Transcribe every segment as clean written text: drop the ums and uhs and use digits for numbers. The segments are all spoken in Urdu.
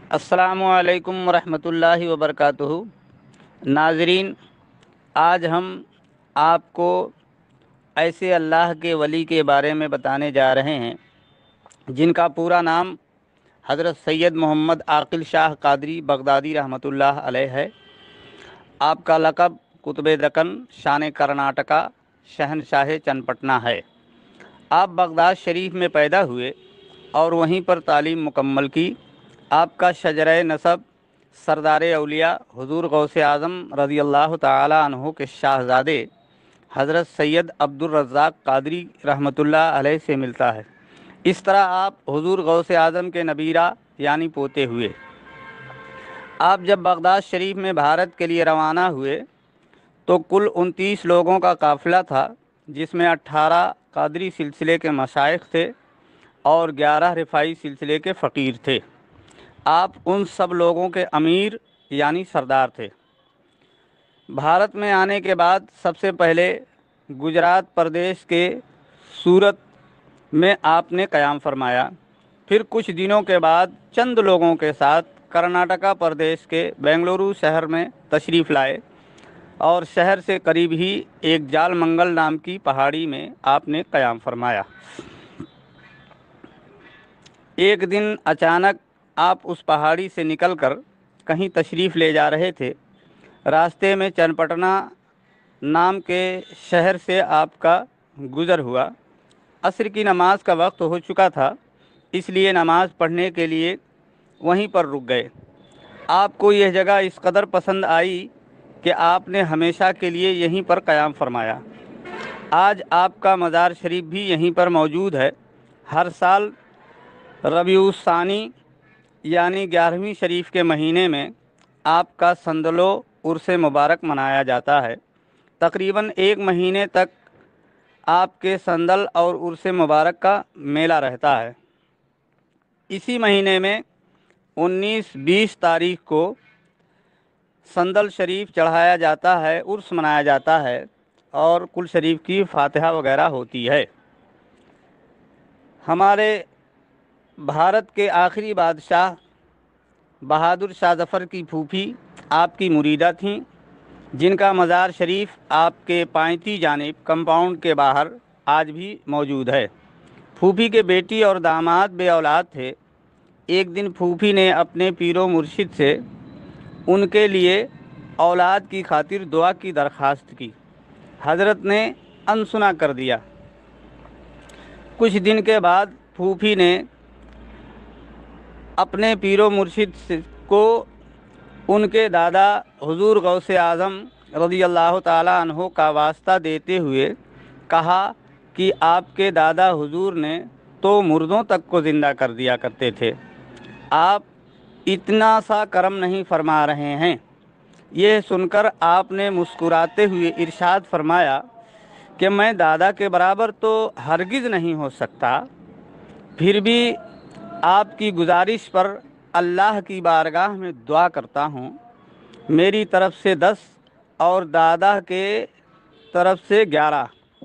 السلام علیکم ورحمۃ اللہ وبرکاتہ۔ ناظرین، آج ہم آپ کو ایسے اللہ کے ولی کے بارے میں بتانے جا رہے ہیں جن کا پورا نام حضرت سید محمد عاقل شاہ قادری بغدادی رحمۃ اللہ علیہ ہے۔ آپ کا لقب قطب دکن، شان کرناٹکا، شہنشاہ چنپٹنا ہے۔ آپ بغداد شریف میں پیدا ہوئے اور وہیں پر تعلیم مکمل کی۔ آپ کا شجرہ نسب سردار اولیاء حضور غوث اعظم رضی اللہ تعالی عنہ کے شاہزادے حضرت سید عبد الرزاق قادری رحمۃ اللہ علیہ سے ملتا ہے۔ اس طرح آپ حضور غوث اعظم کے نبیرہ یعنی پوتے ہوئے۔ آپ جب بغداد شریف میں بھارت کے لیے روانہ ہوئے تو کل 29 لوگوں کا قافلہ تھا، جس میں 18 قادری سلسلے کے مشائخ تھے اور 11 رفاعی سلسلے کے فقیر تھے۔ آپ ان سب لوگوں کے امیر یعنی سردار تھے۔ بھارت میں آنے کے بعد سب سے پہلے گجرات پردیش کے سورت میں آپ نے قیام فرمایا۔ پھر کچھ دنوں کے بعد چند لوگوں کے ساتھ کرناٹکا پردیش کے بنگلورو شہر میں تشریف لائے اور شہر سے قریب ہی ایک جال منگل نام کی پہاڑی میں آپ نے قیام فرمایا۔ ایک دن اچانک آپ اس پہاڑی سے نکل کر کہیں تشریف لے جا رہے تھے۔ راستے میں چنپٹنا نام کے شہر سے آپ کا گزر ہوا۔ عصر کی نماز کا وقت ہو چکا تھا، اس لیے نماز پڑھنے کے لیے وہیں پر رک گئے۔ آپ کو یہ جگہ اس قدر پسند آئی کہ آپ نے ہمیشہ کے لیے یہیں پر قیام فرمایا۔ آج آپ کا مزار شریف بھی یہیں پر موجود ہے۔ ہر سال ربیع الثانی یعنی 11ویں شریف کے مہینے میں آپ کا سندلو عرس مبارک منایا جاتا ہے۔ تقریباً ایک مہینے تک آپ کے سندل اور عرس مبارک کا میلہ رہتا ہے۔ اسی مہینے میں 19-20 تاریخ کو سندل شریف چڑھایا جاتا ہے، عرس منایا جاتا ہے اور کل شریف کی فاتحہ وغیرہ ہوتی ہے۔ ہمارے بھارت کے آخری بادشاہ بہادر شاہ ظفر کی پھوپھی آپ کی مریدہ تھیں، جن کا مزار شریف آپ کے پائنتی جانب کمپاؤنڈ کے باہر آج بھی موجود ہے۔ پھوپھی کے بیٹی اور داماد بے اولاد تھے۔ ایک دن پھوپھی نے اپنے پیر و مرشد سے ان کے لیے اولاد کی خاطر دعا کی درخواست کی۔ حضرت نے انسنا کر دیا۔ کچھ دن کے بعد پھوپھی نے اپنے پیر و مرشد کو ان کے دادا حضور غوث اعظم رضی اللہ تعالی عنہ کا واسطہ دیتے ہوئے کہا کہ آپ کے دادا حضور نے تو مردوں تک کو زندہ کر دیا کرتے تھے، آپ اتنا سا کرم نہیں فرما رہے ہیں۔ یہ سن کر آپ نے مسکراتے ہوئے ارشاد فرمایا کہ میں دادا کے برابر تو ہرگز نہیں ہو سکتا، پھر بھی آپ کی گزارش پر اللہ کی بارگاہ میں دعا کرتا ہوں، میری طرف سے 10 اور دادا کے طرف سے 11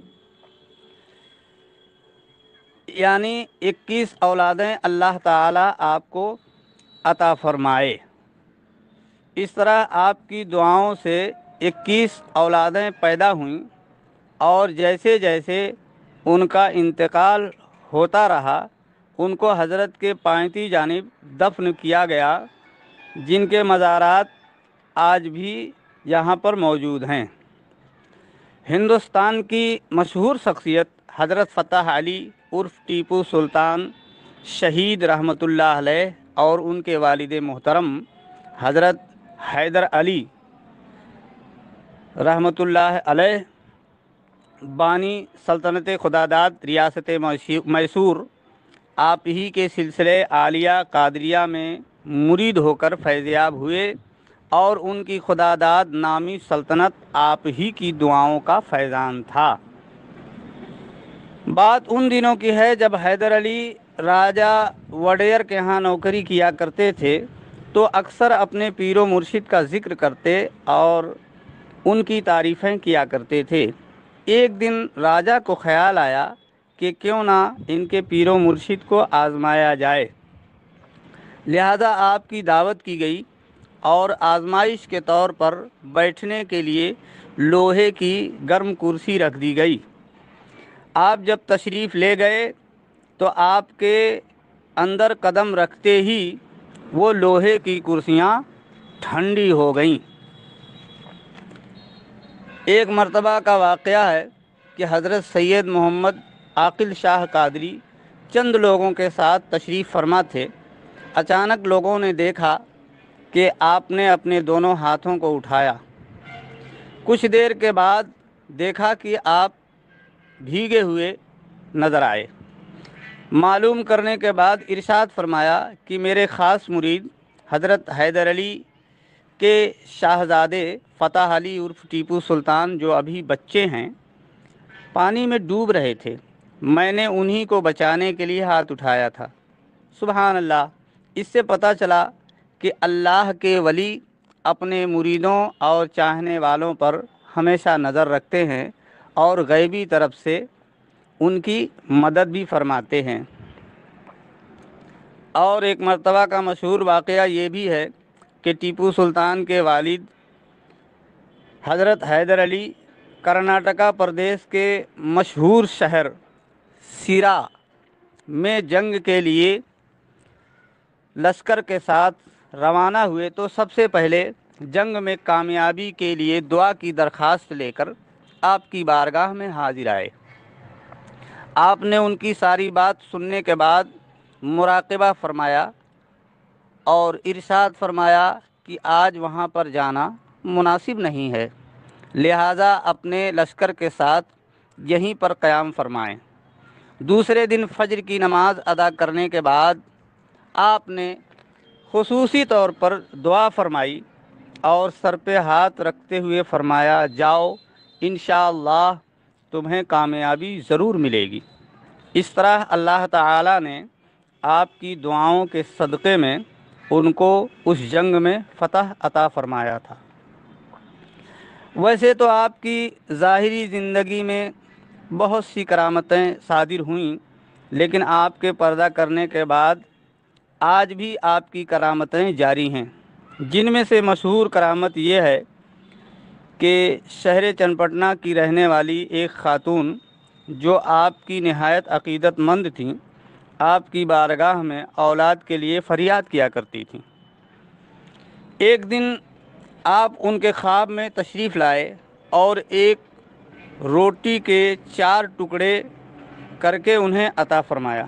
یعنی 21 اولادیں اللہ تعالیٰ آپ کو عطا فرمائے۔ اس طرح آپ کی دعاؤں سے 21 اولادیں پیدا ہوئیں اور جیسے جیسے ان کا انتقال ہوتا رہا ان کو حضرت کے پائنتی جانب دفن کیا گیا، جن کے مزارات آج بھی یہاں پر موجود ہیں۔ ہندوستان کی مشہور شخصیت حضرت فتح علی عرف ٹیپو سلطان شہید رحمۃ اللہ علیہ اور ان کے والد محترم حضرت حیدر علی رحمۃ اللہ علیہ بانی سلطنت خداداد ریاست میسور آپ ہی کے سلسلے عالیہ قادریہ میں مرید ہو کر فیضیاب ہوئے اور ان کی خداداد نامی سلطنت آپ ہی کی دعاؤں کا فیضان تھا۔ بات ان دنوں کی ہے جب حیدر علی راجہ وڈیر کے ہاں نوکری کیا کرتے تھے تو اکثر اپنے پیر و مرشد کا ذکر کرتے اور ان کی تعریفیں کیا کرتے تھے۔ ایک دن راجہ کو خیال آیا کہ کیوں نہ ان کے پیر و مرشد کو آزمایا جائے۔ لہذا آپ کی دعوت کی گئی اور آزمائش کے طور پر بیٹھنے کے لیے لوہے کی گرم کرسی رکھ دی گئی۔ آپ جب تشریف لے گئے تو آپ کے اندر قدم رکھتے ہی وہ لوہے کی کرسیاں ٹھنڈی ہو گئیں۔ ایک مرتبہ کا واقعہ ہے کہ حضرت سید محمد عاقل شاہ قادری چند لوگوں کے ساتھ تشریف فرما تھے۔ اچانک لوگوں نے دیکھا کہ آپ نے اپنے دونوں ہاتھوں کو اٹھایا۔ کچھ دیر کے بعد دیکھا کہ آپ بھیگے ہوئے نظر آئے۔ معلوم کرنے کے بعد ارشاد فرمایا کہ میرے خاص مرید حضرت حیدر علی کے شاہزادے فتح علی عرف ٹیپو سلطان جو ابھی بچے ہیں پانی میں ڈوب رہے تھے، میں نے انہی کو بچانے کے لیے ہاتھ اٹھایا تھا۔ سبحان اللہ! اس سے پتہ چلا کہ اللہ کے ولی اپنے مریدوں اور چاہنے والوں پر ہمیشہ نظر رکھتے ہیں اور غیبی طرف سے ان کی مدد بھی فرماتے ہیں۔ اور ایک مرتبہ کا مشہور واقعہ یہ بھی ہے کہ ٹیپو سلطان کے والد حضرت حیدر علی کرناٹکا پردیش کے مشہور شہر سیرا میں جنگ کے لیے لشکر کے ساتھ روانہ ہوئے تو سب سے پہلے جنگ میں کامیابی کے لیے دعا کی درخواست لے کر آپ کی بارگاہ میں حاضر آئے۔ آپ نے ان کی ساری بات سننے کے بعد مراقبہ فرمایا اور ارشاد فرمایا کہ آج وہاں پر جانا مناسب نہیں ہے، لہذا اپنے لشکر کے ساتھ یہیں پر قیام فرمائیں۔ دوسرے دن فجر کی نماز ادا کرنے کے بعد آپ نے خصوصی طور پر دعا فرمائی اور سر پہ ہاتھ رکھتے ہوئے فرمایا، جاؤ انشاءاللہ تمہیں کامیابی ضرور ملے گی۔ اس طرح اللہ تعالی نے آپ کی دعاؤں کے صدقے میں ان کو اس جنگ میں فتح عطا فرمایا تھا۔ ویسے تو آپ کی ظاہری زندگی میں بہت سی کرامتیں صادر ہوئیں، لیکن آپ کے پردہ کرنے کے بعد آج بھی آپ کی کرامتیں جاری ہیں، جن میں سے مشہور کرامت یہ ہے کہ شہر چنپٹنا کی رہنے والی ایک خاتون جو آپ کی نہایت عقیدت مند تھیں، آپ کی بارگاہ میں اولاد کے لیے فریاد کیا کرتی تھیں۔ ایک دن آپ ان کے خواب میں تشریف لائے اور ایک روٹی کے 4 ٹکڑے کر کے انہیں عطا فرمایا۔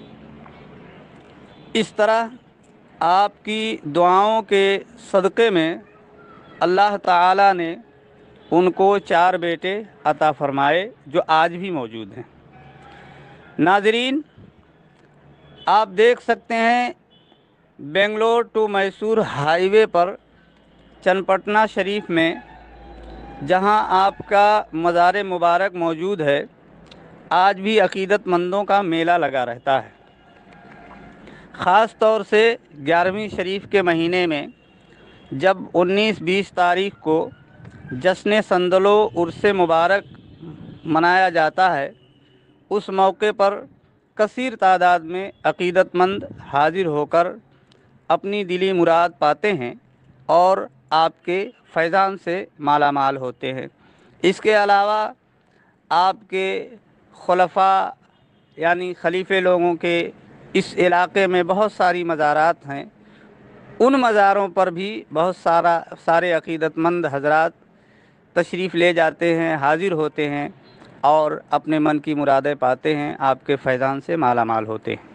اس طرح آپ کی دعاؤں کے صدقے میں اللہ تعالی نے ان کو 4 بیٹے عطا فرمائے جو آج بھی موجود ہیں۔ ناظرین، آپ دیکھ سکتے ہیں Bangalore to Mysore highway پر چنپٹنا شریف میں جہاں آپ کا مزار مبارک موجود ہے، آج بھی عقیدت مندوں کا میلہ لگا رہتا ہے۔ خاص طور سے 11ویں شریف کے مہینے میں جب 19-20 تاریخ کو جشن سندلو عرس مبارک منایا جاتا ہے، اس موقع پر کثیر تعداد میں عقیدت مند حاضر ہو کر اپنی دلی مراد پاتے ہیں اور آپ کے فیضان سے مالا مال ہوتے ہیں۔ اس کے علاوہ آپ کے خلفاء یعنی خلیفے لوگوں کے اس علاقے میں بہت ساری مزارات ہیں، ان مزاروں پر بھی بہت سارے عقیدت مند حضرات تشریف لے جاتے ہیں، حاضر ہوتے ہیں اور اپنے من کی مرادیں پاتے ہیں، آپ کے فیضان سے مالا مال ہوتے ہیں۔